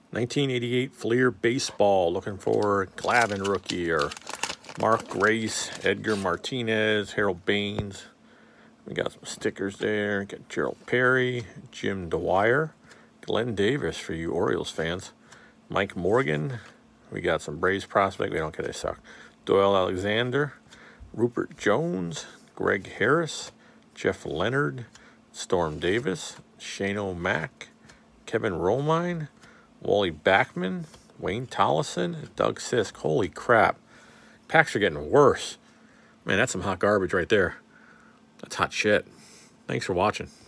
1988 Fleer Baseball. Looking for Glavine rookie or Mark Grace, Edgar Martinez, Harold Baines. We got some stickers there. Got Gerald Perry, Jim Dwyer, Glenn Davis for you Orioles fans. Mike Morgan. We got some Braves prospect. We don't care, they suck. Doyle Alexander, Rupert Jones, Greg Harris, Jeff Leonard, Storm Davis, Shane O'Mac, Kevin Romine, Wally Backman, Wayne Tollison, Doug Sisk. Holy crap. Packs are getting worse. Man, that's some hot garbage right there. That's hot shit. Thanks for watching.